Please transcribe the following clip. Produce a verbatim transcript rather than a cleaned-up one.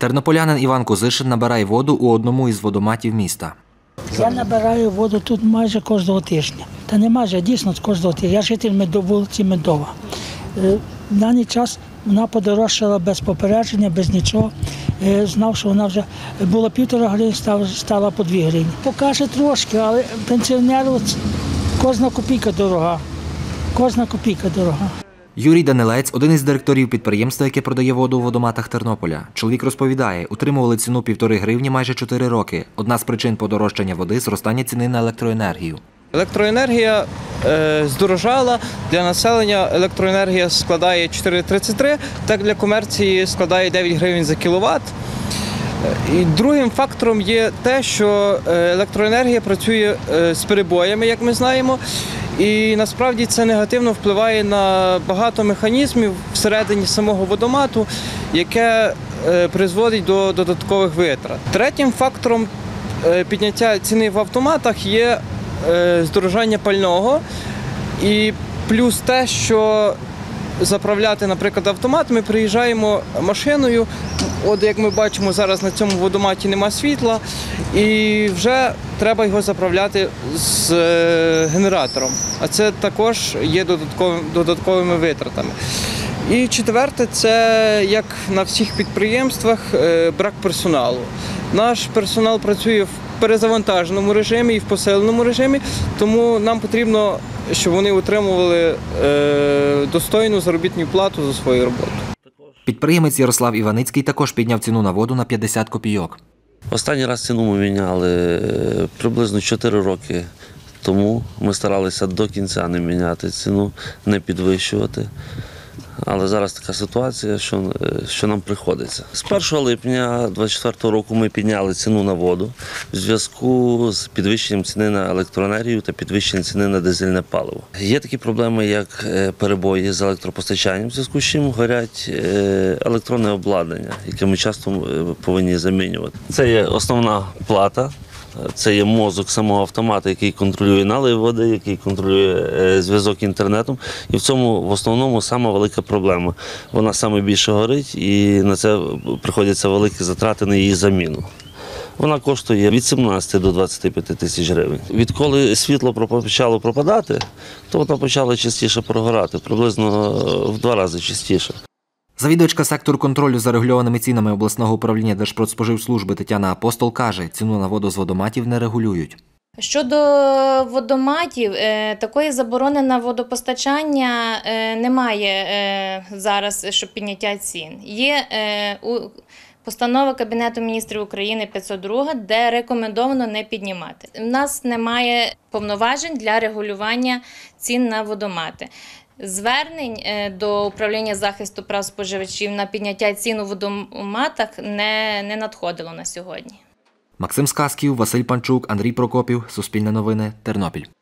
Тернополянин Іван Козишин набирає воду у одному із водоматів міста. Я набираю воду тут майже кожного тижня. Та не майже, а дійсно кожного тижня. Я житель Медо- вулиці Медова. Е, В даний час вона подорожчала без попередження, без нічого. Е, Знав, що вона вже була півтора гривні, стала, стала по дві гривні. Покаже трошки, але пенсіонеру кожна копійка дорога. Кожна копійка дорога. Юрій Данилець – один із директорів підприємства, яке продає воду у водоматах Тернополя. Чоловік розповідає, утримували ціну півтори гривні майже чотири роки. Одна з причин подорожчання води – зростання ціни на електроенергію. Електроенергія е, здорожала, для населення електроенергія складає чотири тридцять три, так для комерції складає дев'ять гривень за кіловат. І другим фактором є те, що електроенергія працює з перебоями, як ми знаємо, і насправді це негативно впливає на багато механізмів всередині самого водомату, яке призводить до додаткових витрат. Третім фактором підняття ціни в автоматах є здорожання пального і плюс те, що заправляти, наприклад, автомат, ми приїжджаємо машиною, от як ми бачимо, зараз на цьому водоматі нема світла, і вже треба його заправляти з генератором, а це також є додатковими, додатковими витратами. І четверте, це, як на всіх підприємствах, брак персоналу. Наш персонал працює в перезавантаженому режимі і в посиленому режимі, тому нам потрібно, щоб вони отримували е, достойну заробітну плату за свою роботу. Підприємець Ярослав Іваницький також підняв ціну на воду на п'ятдесят копійок. Останній раз ціну ми міняли приблизно чотири роки тому. Ми старалися до кінця не міняти ціну, не підвищувати. Але зараз така ситуація, що, що нам приходиться. З першого липня двадцять четвертого року ми підняли ціну на воду в зв'язку з підвищенням ціни на електроенергію та підвищенням ціни на дизельне паливо. Є такі проблеми, як перебої з електропостачанням, в зв'язку з чим горять електронне обладнання, яке ми часто повинні замінювати. Це є основна плата. Це є мозок самого автомата, який контролює налив води, який контролює зв'язок інтернетом. І в цьому в основному сама велика проблема. Вона саме більше горить і на це приходяться великі затрати на її заміну. Вона коштує від сімнадцяти до двадцяти п'яти тисяч гривень. Відколи світло почало пропадати, то вона почала частіше прогорати, приблизно в два рази частіше. Завідувачка сектору контролю за регульованими цінами обласного управління Держпродспоживслужби Тетяна Апостол каже, ціну на воду з водоматів не регулюють. Щодо водоматів, такої заборони на водопостачання немає зараз, щоб підняття цін. Є постанова Кабінету міністрів України п'ятсот два, де рекомендовано не піднімати. У нас немає повноважень для регулювання цін на водомати. Звернень до управління захисту прав споживачів на підняття цін у водоматах не, не надходило на сьогодні. Максим Сказків, Василь Панчук, Андрій Прокопів. Суспільне новини. Тернопіль.